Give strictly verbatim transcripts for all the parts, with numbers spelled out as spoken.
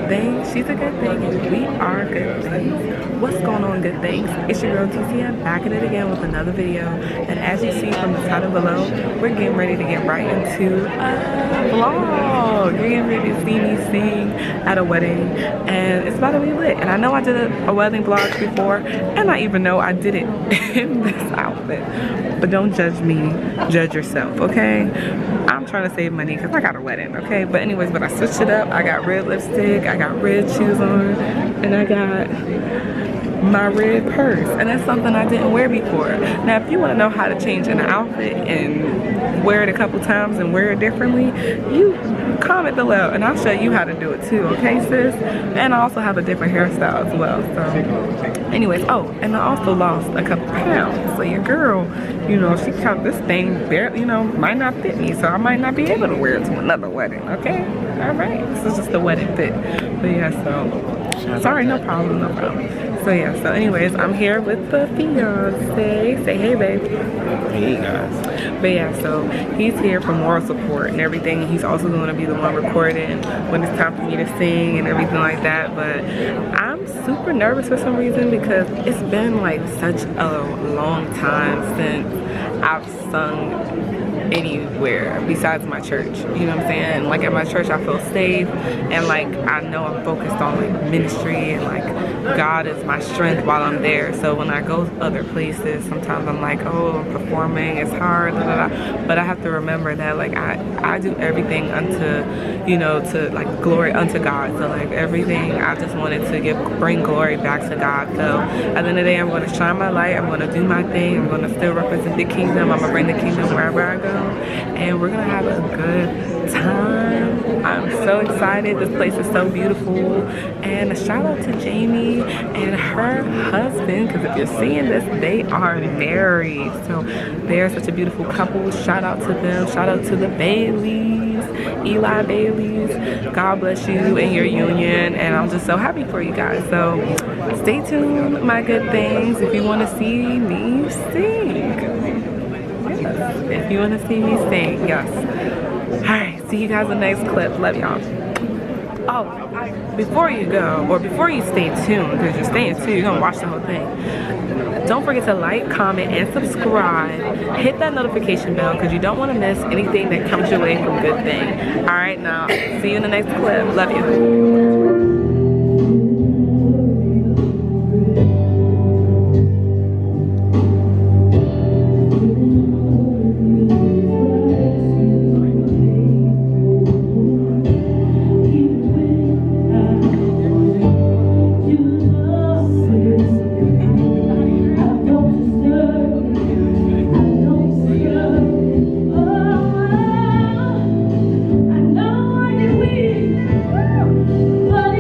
thing. She's a good thing, and we are good things. What's going on, good things? It's your girl Otisia, back at it again with another video. And as you see from the title below, we're getting ready to get right into a vlog. You're getting ready to see me sing at a wedding, and it's about to be lit. And I know I did a, a wedding vlog before, and I even know I did it in this outfit. But don't judge me, judge yourself, okay? I'm trying to save money because I got a wedding, okay? But anyways, but I switched it up. I got red lipstick, I got red shoes on, and I got my red purse. And that's something I didn't wear before. Now, if you want to know how to change an outfit and wear it a couple times and wear it differently, you comment below and I'll show you how to do it too, okay, sis? And I also have a different hairstyle as well. So anyways, oh, and I also lost a couple pounds. So your girl, you know, she cut this thing barely, you know, might not fit me, so I might not be able to wear it to another wedding, okay? All right, this is just a wedding fit. But yeah, so sorry, no problem, no problem. So yeah, so anyways, I'm here with the fiance. Say hey, babe. Hey guys. But yeah, so he's here for moral support and everything. He's also going to be the one recording when it's time for me to sing and everything like that. But I'm super nervous for some reason because it's been like such a long time since I've sung anywhere besides my church, you know what I'm saying? Like at my church I feel safe, and like I know I'm focused on like ministry, and like God is my strength while I'm there. So when I go other places, sometimes I'm like, oh, I'm performing, it's hard, blah, blah, blah. But I have to remember that like I I do everything unto, you know, to like glory unto God. So like everything, I just wanted to give bring glory back to God. So at the end of the day, I'm going to shine my light, I'm going to do my thing, I'm going to still represent the kingdom, I'm going to bring the kingdom wherever I go, and we're gonna have a good time. I'm so excited. This place is so beautiful. And a shout out to Jamie and her husband, because if you're seeing this, they are married. So they're such a beautiful couple. Shout out to them. Shout out to the Baileys, Eli Baileys. God bless you and your union, and I'm just so happy for you guys. So stay tuned, my good things, if you want to see me sing. If you want to see me sing, yes. Alright, see you guys in the next clip. Love y'all. Oh, before you go, or before you stay tuned, because you're staying tuned, you're going to watch the whole thing. Don't forget to like, comment, and subscribe. Hit that notification bell because you don't want to miss anything that comes your way from Good Thing. Alright, now, see you in the next clip. Love you. But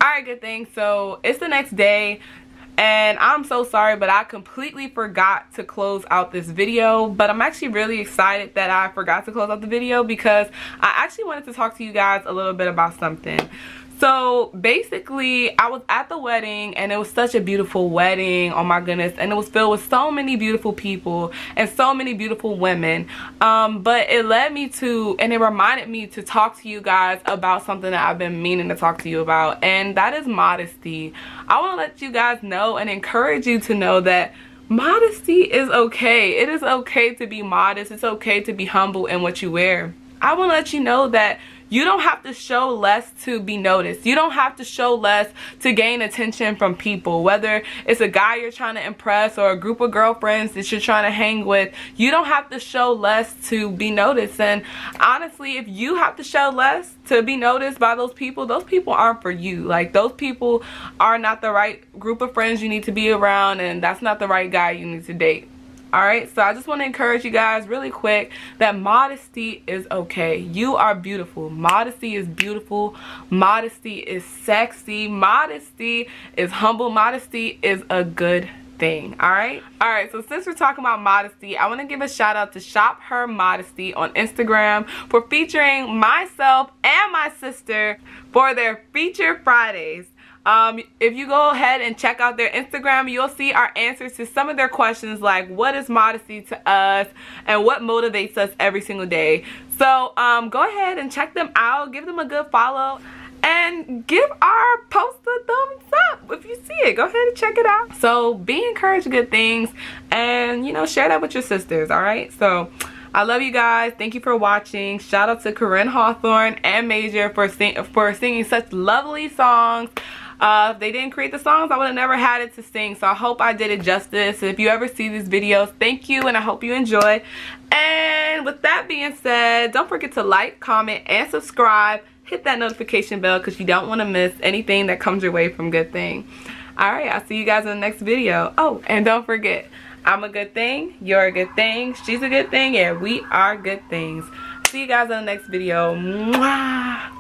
Alright, good thing. So it's the next day. And I'm so sorry, but I completely forgot to close out this video. But I'm actually really excited that I forgot to close out the video because I actually wanted to talk to you guys a little bit about something. So basically, I was at the wedding and it was such a beautiful wedding. Oh my goodness. And it was filled with so many beautiful people and so many beautiful women. Um, but it led me to, and it reminded me to talk to you guys about something that I've been meaning to talk to you about. And that is modesty. I want to let you guys know and encourage you to know that modesty is okay. It is okay to be modest. It's okay to be humble in what you wear. I want to let you know that you don't have to show less to be noticed. You don't have to show less to gain attention from people. Whether it's a guy you're trying to impress or a group of girlfriends that you're trying to hang with, you don't have to show less to be noticed. And honestly, if you have to show less to be noticed by those people, those people aren't for you. Like, those people are not the right group of friends you need to be around, and that's not the right guy you need to date. Alright, so I just want to encourage you guys really quick that modesty is okay. You are beautiful. Modesty is beautiful. Modesty is sexy. Modesty is humble. Modesty is a good thing. Alright? Alright, so since we're talking about modesty, I want to give a shout out to Shop Her Modesty on Instagram for featuring myself and my sister for their Feature Fridays. Um, if you go ahead and check out their Instagram, you'll see our answers to some of their questions, like what is modesty to us and what motivates us every single day. So um, go ahead and check them out, give them a good follow, and give our post a thumbs up if you see it. Go ahead and check it out. So be encouraged, good things, and you know, share that with your sisters. All right, so I love you guys. Thank you for watching. Shout out to Koryn Hawthorne and Major for sing for singing such lovely songs. Uh, if they didn't create the songs, I would have never had it to sing. So I hope I did it justice. If you ever see these videos, thank you, and I hope you enjoy. And with that being said, don't forget to like, comment, and subscribe. Hit that notification bell because you don't want to miss anything that comes your way from Good Thing. Alright, I'll see you guys in the next video. Oh, and don't forget, I'm a good thing, you're a good thing, she's a good thing, and we are good things. See you guys in the next video. Mwah!